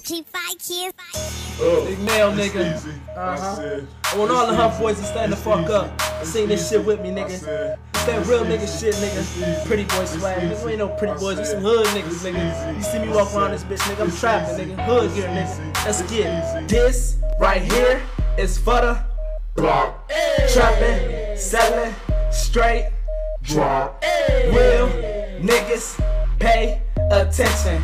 G5 kids. Big male nigga. I want all the Hough boys to stand the fuck up and sing this shit with me, nigga. It's that real nigga shit, nigga. Pretty boy swag, nigga. We ain't no pretty boys, we some hood niggas, nigga. You see me walk around this bitch, nigga. I'm trapping, nigga. Hood gear, nigga. Let's get it. This right here is for the block. Trapping, selling, straight drop. Real niggas pay attention.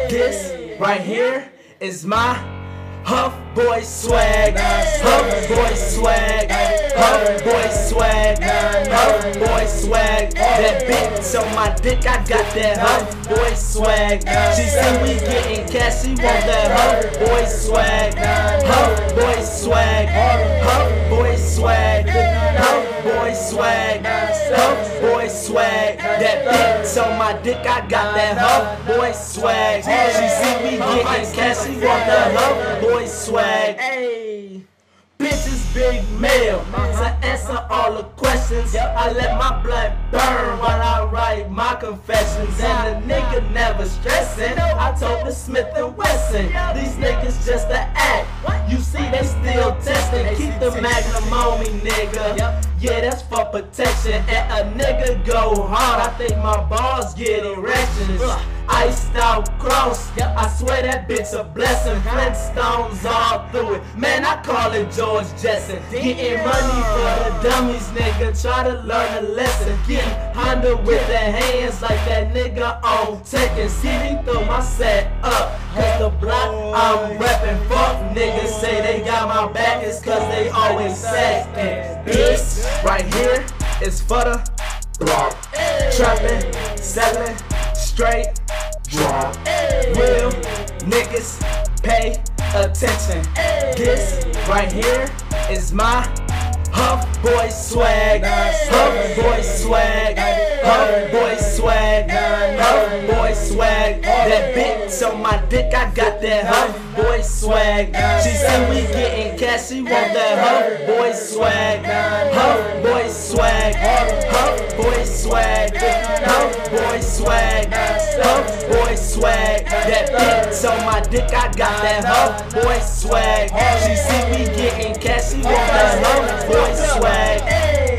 This right here is my Hough Boy Swagg, Hough Boy Swagg, Hough Boy Swagg, Hough Boy Swagg. That bitch on my dick, I got that Hough Boy Swagg. She see we getting cash, she want that Hough Boy Swagg, Hough Boy Swagg, Hough Boy Swagg, Hough Boy Swagg, Hough Boy Swagg. That bitch on my dick, I got that Hough Boy Swagg. She see we getting cash, she want that Hough Boy Swagg. Hey, bitches big male to answer all the questions. I let my blood burn while I write my confessions, and the nigga never stressing. I told the Smith and Wesson, these niggas just a act. You see they still testing. Keep the magnum on me, nigga. Yeah, that's for protection. And a nigga go hard, I think my balls get erections. Iced out cross, I swear that bitch a blessing. Flintstones all through it, man, I call it George Jetson. Getting money for the dummies, nigga, try to learn a lesson. Getting Honda with the hands like that nigga on Tekken. See me throw my set up, cause the block I'm reppin'. Fuck niggas say they got my back, it's cause they always sackin'. This right here is for the block. Trappin', sellin', straight drop. Real niggas pay attention. This right here is my Hough Boy Swagg, Hough Boy Swagg, Hough Boy Swagg, Hough Boy Swagg. That bitch on my dick, I got that Hough Boy Swagg. She see we getting cash, she want that Hough Boy Swagg, Hough Boy Swagg, Hough Boy Swagg, Hough Boy Swagg, Hough Boy Swagg. That bitch on my dick, I got that Hough Boy Swagg. She see we getting cash, she want that Hough Boy Swagg. Hey,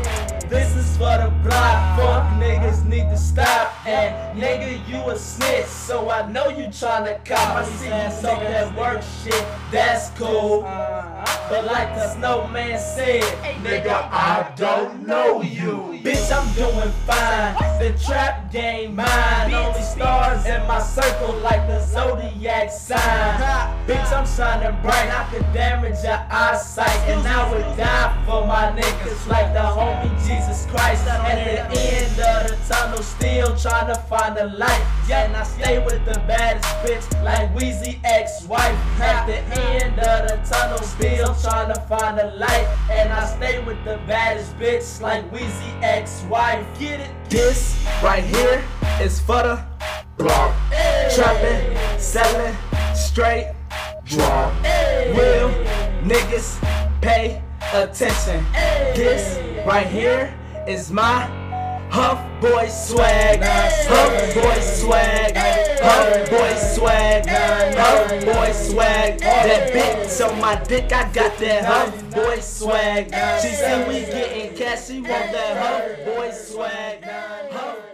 this is for the block. Fuck niggas need to stop. And nigga, you a snitch, so I know you tryna cop. I see you talk that work shit, that's cool. But like the snowman said, nigga, I don't know you. Bitch, I'm doing fine. The trap game mine. Only stars in my circle like the zodiac sign. Bitch, I'm shining bright. I could damage your eyesight, and I would die for my niggas like the homie Jesus Christ. At the end of the tunnel, still trying to find a light. And I stay with the baddest bitch like Weezy ex-wife. At the end of the tunnel, still trying to find a light. And I stay with the baddest bitch like Weezy ex-wife. Get it? This right here is for the block. Trapping, selling, straight drop. Real niggas pay attention. This right here is my Hough Boy Swagg, Hough Boy Swagg, Hough Boy Swagg, Hough Boy Swagg. That bitch on my dick, I got that Hough Boy Swagg. She see we getting cash, she want that Hough Boy Swagg.